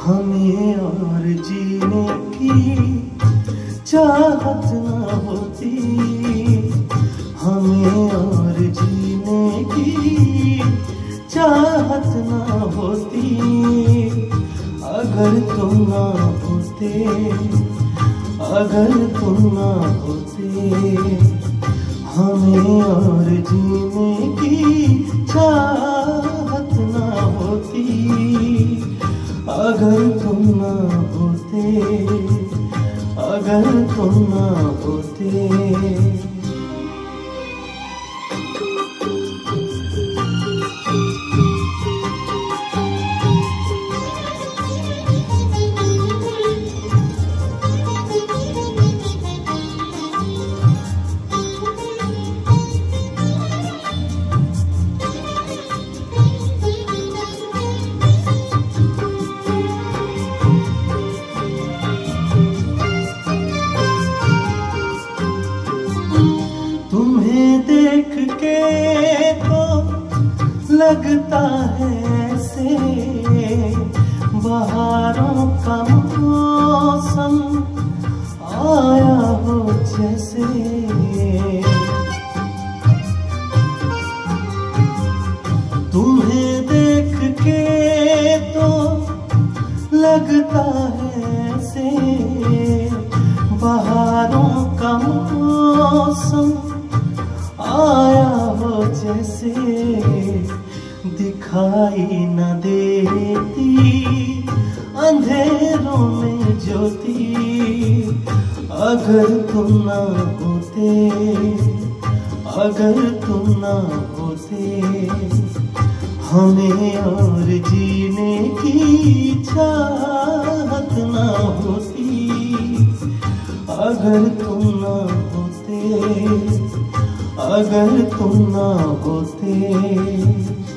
हमें और जीने की चाहत न होती, हमें और जीने की चाहत न होती, अगर तुम ना होते, अगर तुम ना होते, हमें और जीने की चाहत न होती, अगर तुम ना होते, अगर तुम ना होते। तुम्हें देख के तो लगता है ऐसे बहारों का मौसम आया हो जैसे, तुम्हें देख के तो लगता है ऐसे बहारों का मौसम आया हो जैसे, दिखाई न देती अंधेरों में ज्योति, अगर तुम ना होते, अगर तुम ना होते, हमें और जीने की चाहत ना होती, अगर तुम ना होते, अगर तुम ना होते।